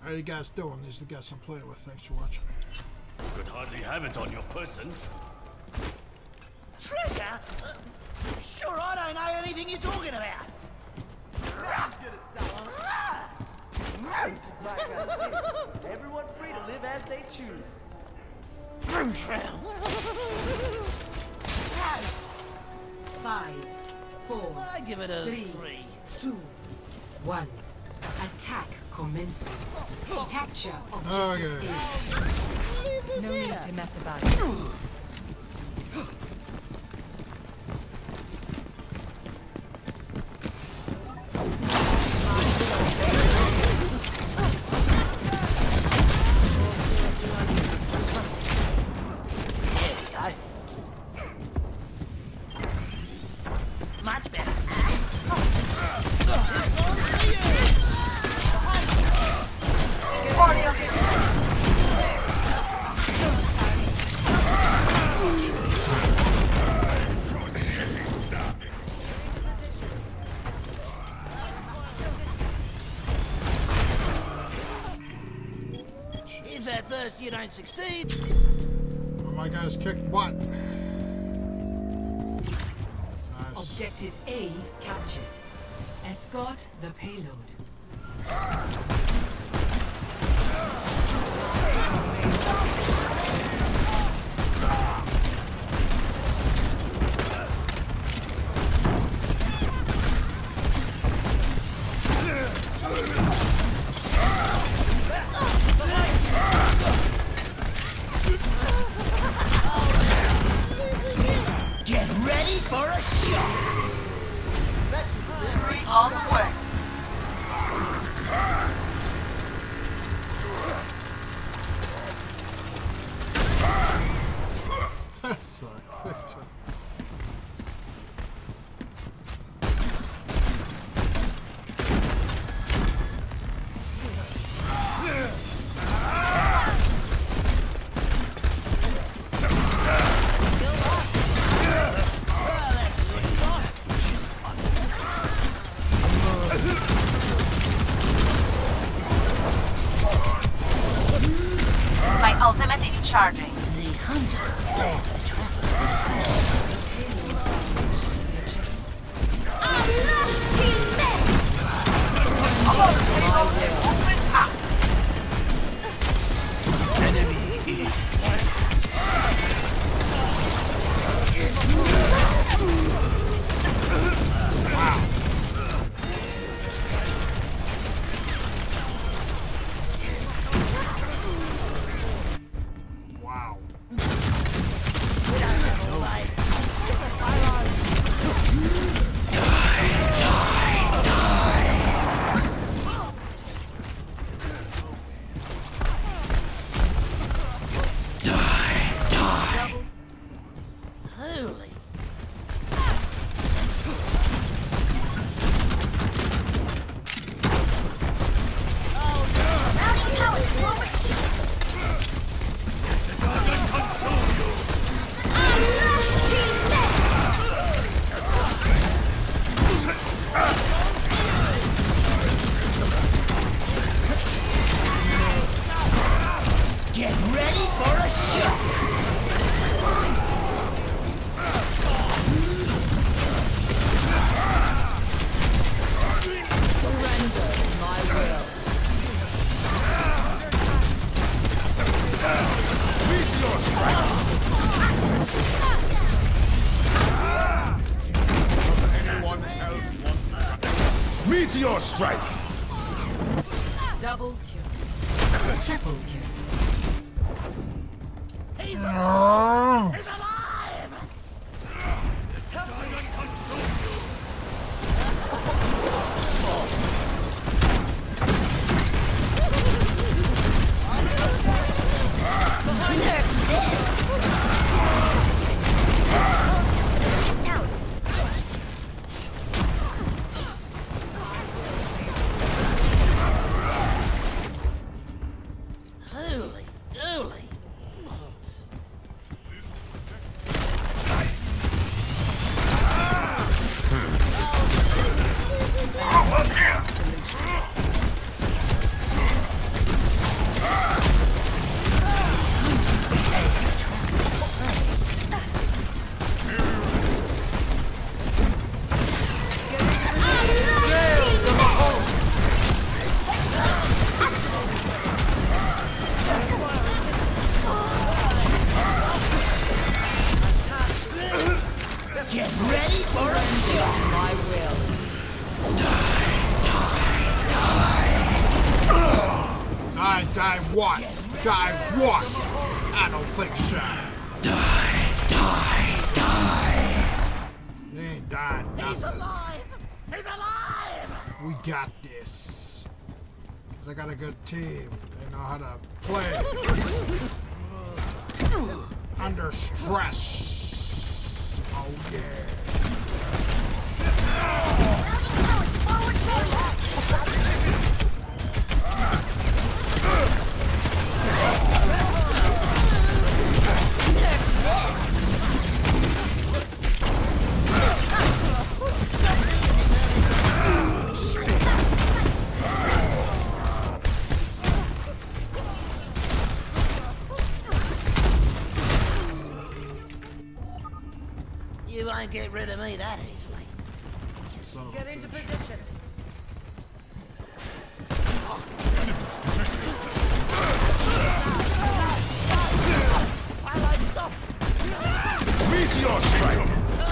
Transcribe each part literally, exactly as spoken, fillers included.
How you guys doing? These are the guys I'm playing with. Thanks for watching. Could hardly have it on your person. Treasure? Uh, sure, I don't know anything you're talking about. Everyone free to live as they choose. Five, four, I give it a three, three. two, one. Attack commencing. Capture Okay. objective A. No need to mess about. Much better. If at first you don't succeed. Well, my guys kicked butt. Objective A captured. Escort the payload. Get ready for a shot. Special delivery on the way. That sucked. Big time. My ultimate is charging. The hunter. Enemy is dead. Wow. Holy. Get ready for a shot. Surrender to my will. Meteor strike! Anyone else want Meteor strike! Double kill. Triple kill. He's alive! He's alive! Holy dooly. Die what? Die what? I don't think so. Die, die, die. They ain't dying nothing. He's alive! He's alive! We got this. Cause I got a good team. They know how to play. Under stress. Oh yeah. You won't get rid of me that easily. Son of a Get into bitch. position. I like stop. Meteor strike.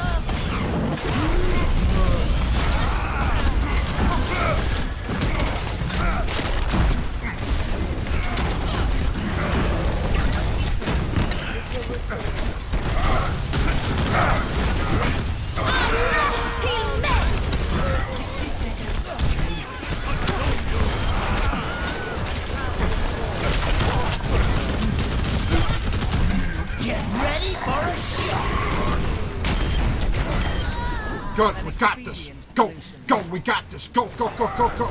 Get ready for a shot. Good, we got this. Go, go, we got this. Go, go, go, go, go.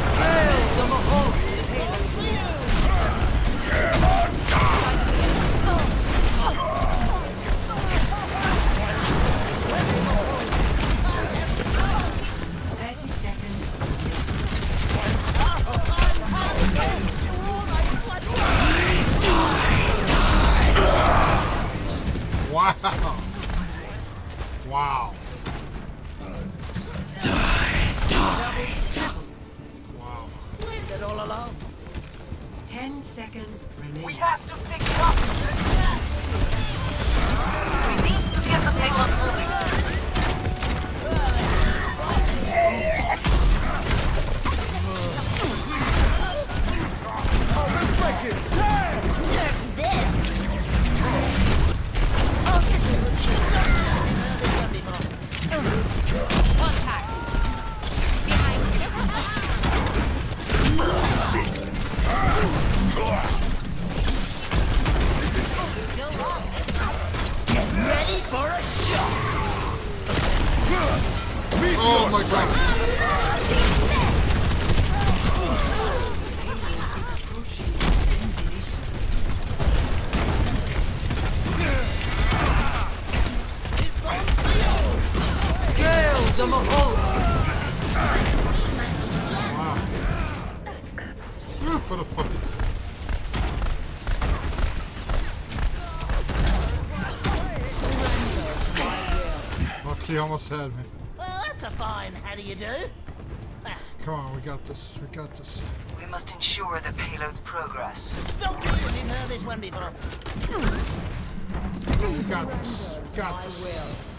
thirty seconds. Wow. Wow. Wow. Leave it all alone. Ten seconds We remaining. have to pick it up. We need to get the payload moving. Oh, let's break it. Damn. Contact. Behind you. Get ready for a shot. Oh my god. Wow. What a fucking. Well, he almost had me. Well, that's a fine how do you do. Come on, we got this. We got this. We must ensure the payload's progress. Stop using her this one before. We got this. We got this.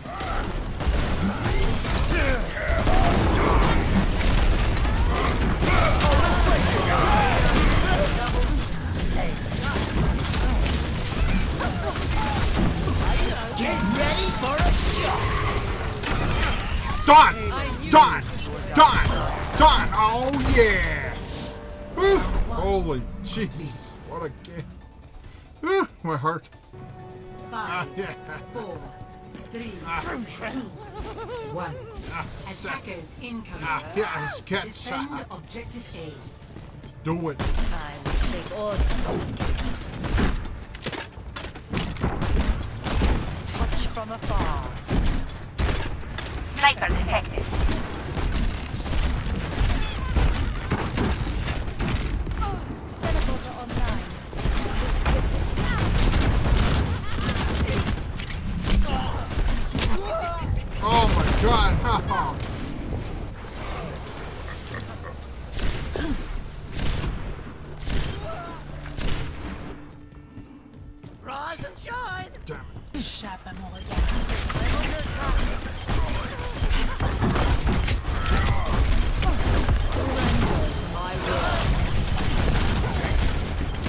Get ready for a shot. Done! Done! Done! Done! Oh yeah! Whew. Holy Jesus! What a game! Whew, my heart. Ah, Five, yeah. four, three, two, one. Ah, Attackers incoming. ah, yes, catch Defend shot. objective A. Do it. I will take order. Touch from afar. Sniper detected. Teleporter online. Oh my god! Oh. Rise and shine. Damn it. Échappe à mon regard. Surrender to my will.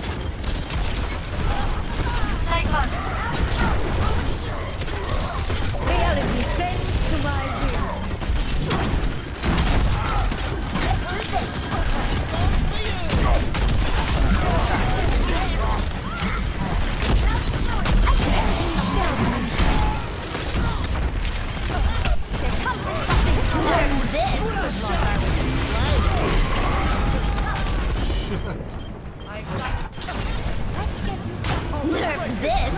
Nerf this!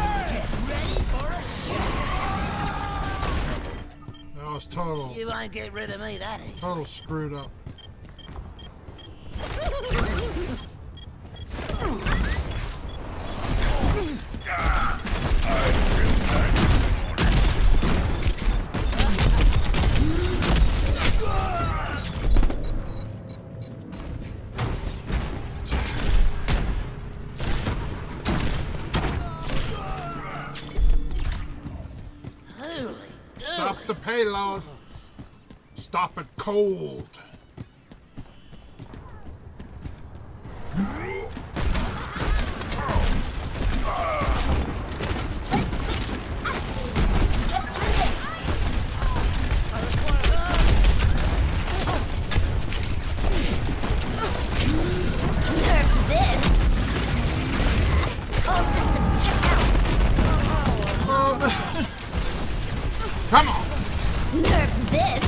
That was total. You won't get rid of me that easy. Total screwed up. Stop the payload. Stop it cold. Come on! Nerf this!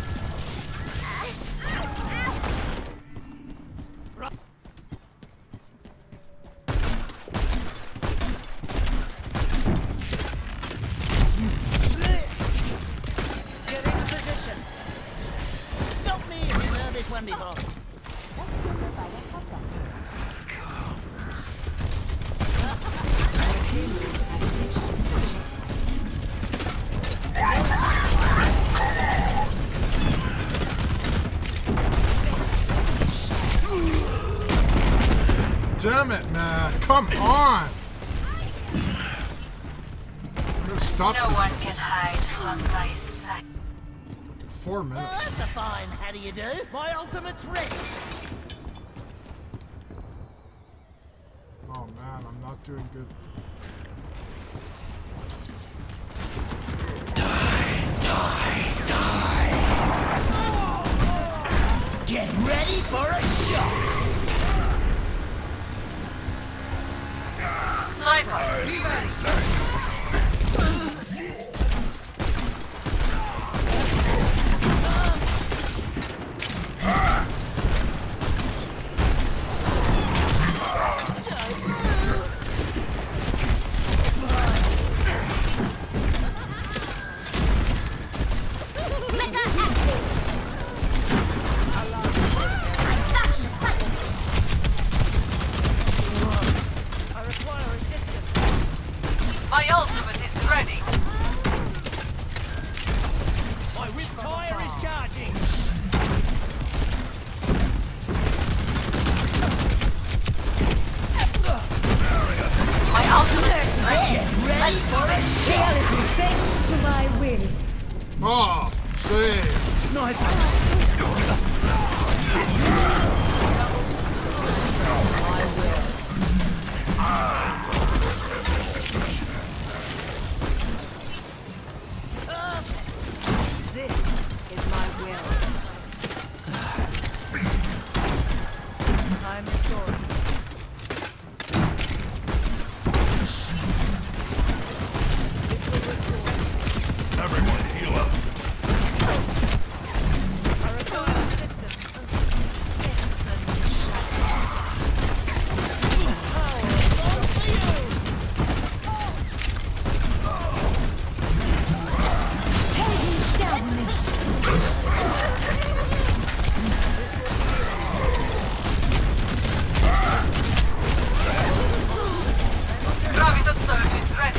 Get into position. Stop me if you've heard this one before. Damn it, man. Come on. Stop No this. one can hide from my sight. Four Well, minutes. that's a fine how do you do. My ultimate's ready. Oh man, I'm not doing good. Get ready for a shot. Sniper, be ready. My ultimate is ready. My whip tire is charging. My ultimate is ready. Get ready for a shot. Reality bends to my will. Oh, save. This is my will. Time restored. This will restore. Everyone heal up. I require assistance. Yes, and Graviton surge is ready.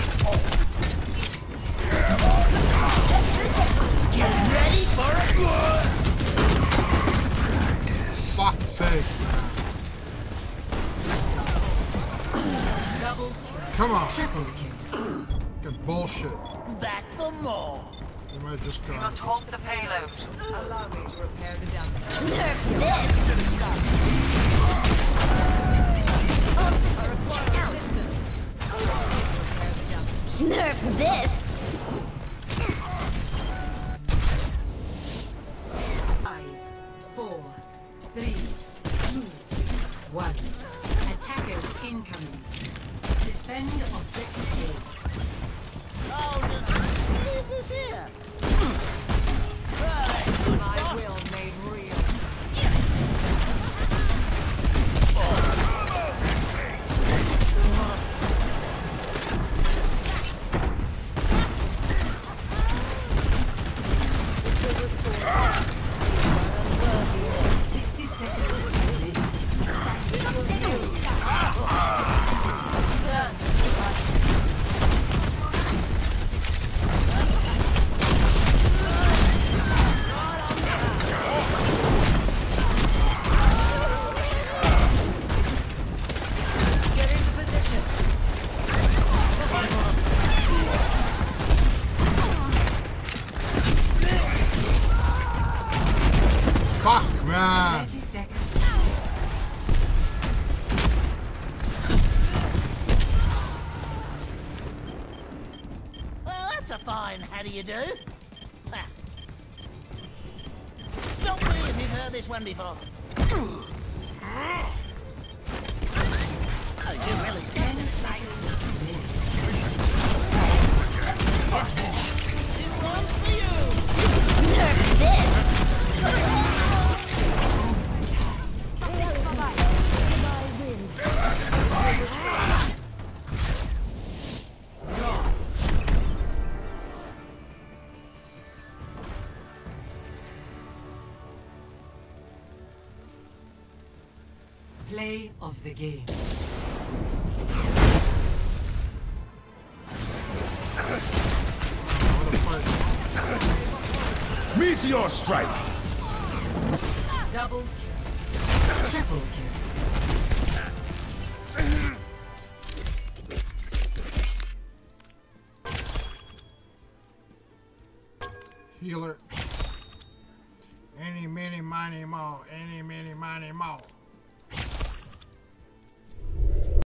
Get ready for a Fuck's sake. Come on. Fucking bullshit. back for more. We might just We go. must halt the payload. allow me to repair the damage. Nerf this! I require assistance. Allow me to repair the damage. Nerf this! Five, four, three, two, one. Attackers incoming. Defend objective I'll just leave this here. A. My will made real. fine, how do you do? Ha. Stop me if you've heard this one before. Oh, you really stand in sight. This one's for you! Nerf this! Play of the game. Meteor strike! Double kill. Triple kill. Healer. Any, many, miny, mo. Any, many, miny, mo.